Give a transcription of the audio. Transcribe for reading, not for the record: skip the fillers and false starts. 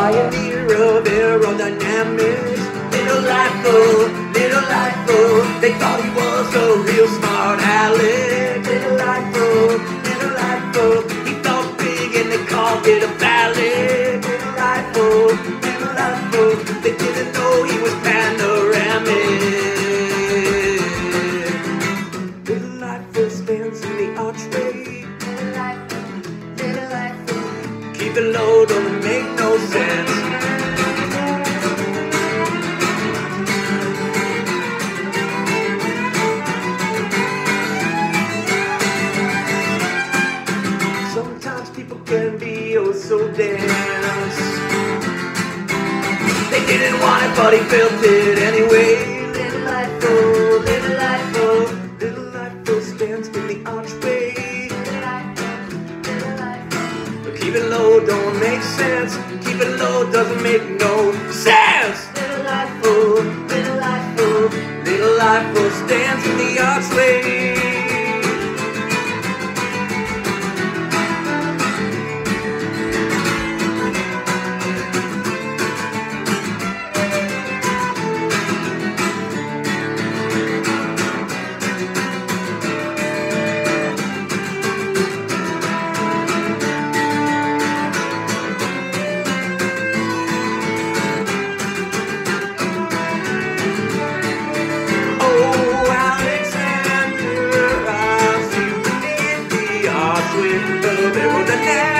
pioneer of aerodynamics. Little Eiffel, they thought he was a real smart Alec. Little Eiffel, he thought big and they called it a valley. Little Eiffel, they didn't know he was panoramic. Little Eiffel stands in the archway. Little Eiffel, keep it low, don't make no sense. Sometimes people can be oh so dense. They didn't want it, but he felt it anyway. Little Eiffel stands in the archway. Keep it low, don't make sense. Keep it low, doesn't make no sense. Little Eiffel stands in the archway. With the